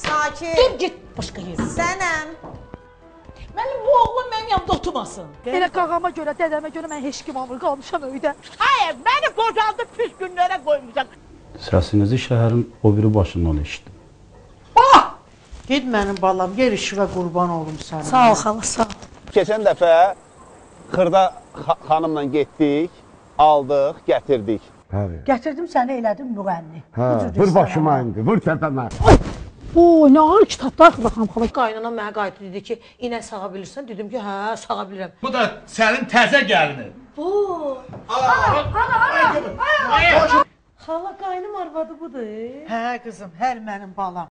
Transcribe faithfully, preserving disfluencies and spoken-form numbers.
Sakit. Dur git başqa yerə. Sənəm. Mənim bu oğlum mənim yanımda oturmasın. Elə qağama görə, dədəmə görə mən heç kim almır, qalmışam öydə. Hayır, məni qocaldıb pis günlərə qoymuşam. Səsinizi şəhərin o biri başından eşitdim. Ah! Ged mənim balam, yer işivə qurban olum sənə. Sağ ol xala, sağ ol. Keçən dəfə Xırda xanımla getdik, aldıq, gətirdik. Gətirdim səni, elədim müğənni. Hə, vur başıma indi, vur təpəmə. Oo, nə ağır kitablar baxam xala. Qaynana mənə qayıtdı dedi ki, inək sağa bilirsən? Dedim ki, hə, sağa bilirəm. Bu da sənin təzə gəlinin. Bu. Xala qaynım arvadı budur. Hə qızım, hər mənim balam.